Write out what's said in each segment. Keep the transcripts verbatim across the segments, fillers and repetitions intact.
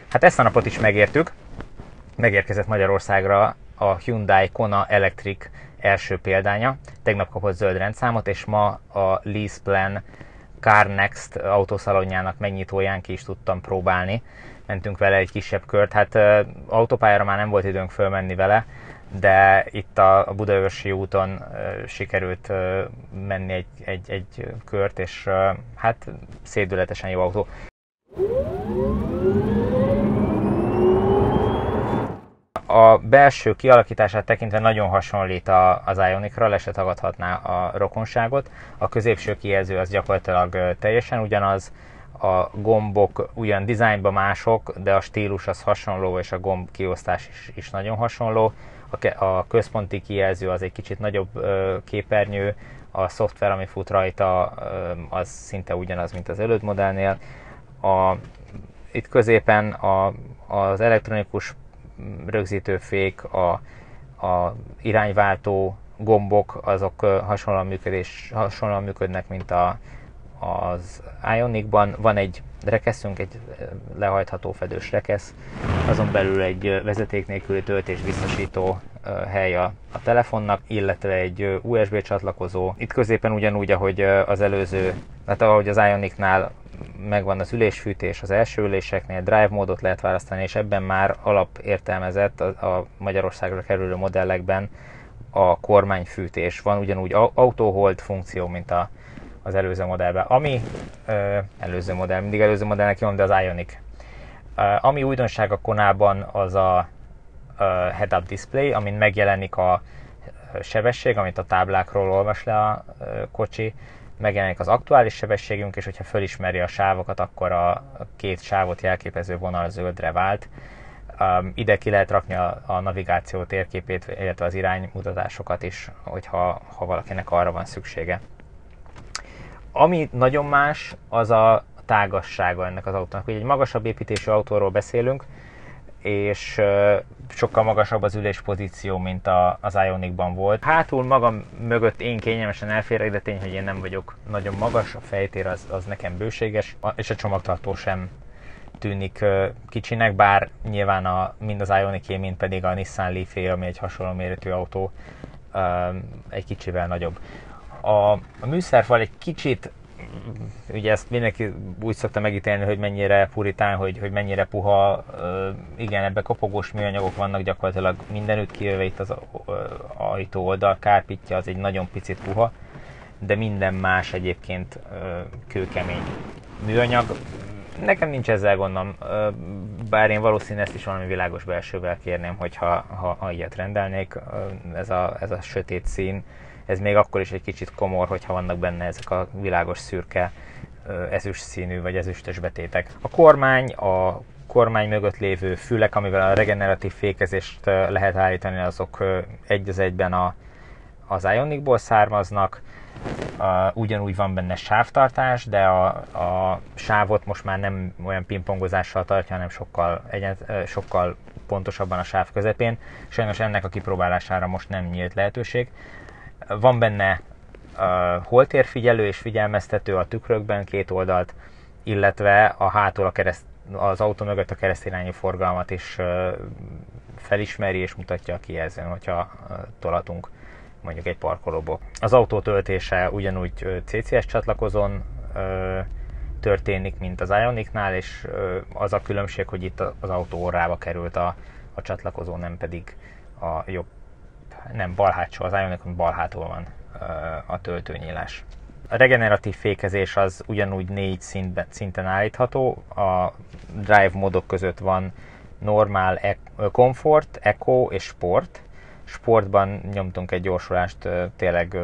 Hát ezt a napot is megértük. Megérkezett Magyarországra a Hyundai Kona Electric első példánya. Tegnap kapott zöld rendszámot, és ma a LeasePlan CarNext autószalonjának megnyitóján ki is tudtam próbálni. Mentünk vele egy kisebb kört. Hát autópályára már nem volt időnk fölmenni vele, de itt a Budaörsi úton sikerült menni egy, egy, egy kört, és hát szédületesen jó autó. A belső kialakítását tekintve nagyon hasonlít az Ionicra, le se tagadhatná a rokonságot. A középső kijelző az gyakorlatilag teljesen ugyanaz, a gombok ugyan dizájnban mások, de a stílus az hasonló, és a gomb kiosztás is, is nagyon hasonló. A, a központi kijelző az egy kicsit nagyobb ö, képernyő, a szoftver, ami fut rajta, ö, az szinte ugyanaz, mint az előtt modellnél. A, itt középen a, az elektronikus rögzítőfék, a, a irányváltó gombok, azok hasonlóan, működés, hasonlóan működnek, mint a, az Ionicban. Van egy rekeszünk, egy lehajtható fedős rekesz, azon belül egy vezeték nélküli töltés biztosító hely a, a telefonnak, illetve egy u es bé csatlakozó. Itt középen ugyanúgy, ahogy az előző, hát ahogy az Ionicnál megvan az ülésfűtés az első üléseknél, drive módot lehet választani, és ebben már alapértelmezett a, a Magyarországra kerülő modellekben a kormányfűtés. Van ugyanúgy auto hold funkció, mint a, az előző modellben. Ami ö, előző modell, mindig előző modellnek jön, de az Ioniq. Ö, ami újdonság a Konában, az a ö, head-up display, amin megjelenik a sebesség, amit a táblákról olvas le a ö, kocsi, megjelenik az aktuális sebességünk, és hogyha felismeri a sávokat, akkor a két sávot jelképező vonal zöldre vált. Um, ide ki lehet rakni a, a navigáció térképét, illetve az iránymutatásokat is, hogyha ha valakinek arra van szüksége. Ami nagyon más, az a tágassága ennek az autónak. Ugye egy magasabb építésű autóról beszélünk, és uh, sokkal magasabb az üléspozíció, mint a, az Ionicban volt. Hátul magam mögött én kényelmesen elférek, de tény, hogy én nem vagyok nagyon magas, a fejtér az, az nekem bőséges, és a csomagtartó sem tűnik uh, kicsinek, bár nyilván a, mind az Ioniqé, mind pedig a Nissan Leaf-é, ami egy hasonló méretű autó, uh, egy kicsivel nagyobb. A, a műszerfal egy kicsit, ugye ezt mindenki úgy szokta megítélni, hogy mennyire puritán, hogy, hogy mennyire puha. Igen, ebben kopogós műanyagok vannak gyakorlatilag mindenütt, kivéve itt az ajtó oldal, kárpitja az egy nagyon picit puha, de minden más egyébként kőkemény műanyag. Nekem nincs ezzel gondom, bár én valószínűleg ezt is valami világos belsővel kérném, hogyha ha, ha ilyet rendelnék. Ez a, ez a sötét szín, ez még akkor is egy kicsit komor, hogyha vannak benne ezek a világos szürke ezüst színű vagy ezüstös betétek. A kormány, a kormány mögött lévő fülek, amivel a regeneratív fékezést lehet állítani, azok egy az egyben a, az Ionicból származnak. Ugyanúgy van benne sávtartás, de a, a sávot most már nem olyan pingpongozással tartja, hanem sokkal, egyen, sokkal pontosabban a sáv közepén. Sajnos ennek a kipróbálására most nem nyílt lehetőség. Van benne uh, holtérfigyelő és figyelmeztető a tükrökben, két oldalt, illetve a hátul a kereszt, az autó mögött a keresztirányú forgalmat is uh, felismeri és mutatja a kijelzőn, hogyha uh, tolatunk mondjuk egy parkolóból. Az autó töltése ugyanúgy uh, cé cé es csatlakozón uh, történik, mint az Ionicnál, és uh, az a különbség, hogy itt az autó orrába került a, a csatlakozó, nem pedig a jobb, nem bal hátsó, az Ionicon bal hátul van a töltőnyílás. A regeneratív fékezés az ugyanúgy négy szintben, szinten állítható. A drive módok között van normál, comfort, eco és sport. Sportban nyomtunk egy gyorsulást, tényleg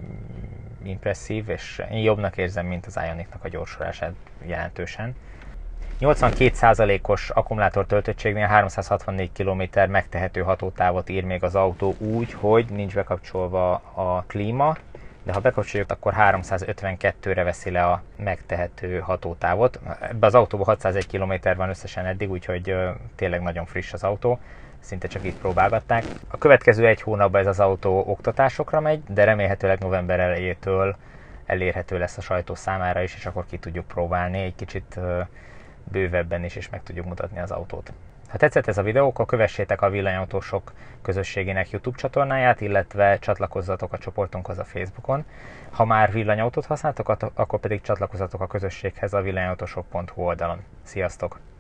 impresszív, és én jobbnak érzem, mint az Ionicnak a gyorsulását jelentősen. nyolcvankét százalékos akkumulátor töltöttségnél háromszázhatvannégy kilométer megtehető hatótávot ír még az autó úgy, hogy nincs bekapcsolva a klíma, de ha bekapcsoljuk, akkor háromszázötvenkettőre veszi le a megtehető hatótávot. Ebben az autóban hatszázegy kilométer van összesen eddig, úgyhogy uh, tényleg nagyon friss az autó, szinte csak itt próbálgatták. A következő egy hónapban ez az autó oktatásokra megy, de remélhetőleg november elejétől elérhető lesz a sajtó számára is, és akkor ki tudjuk próbálni. Egy kicsit uh, bővebben is, és meg tudjuk mutatni az autót. Ha tetszett ez a videó, akkor kövessétek a Villanyautósok közösségének YouTube csatornáját, illetve csatlakozzatok a csoportunkhoz a Facebookon. Ha már villanyautót használtok, akkor pedig csatlakozzatok a közösséghez a villanyautósok pont hu oldalon. Sziasztok!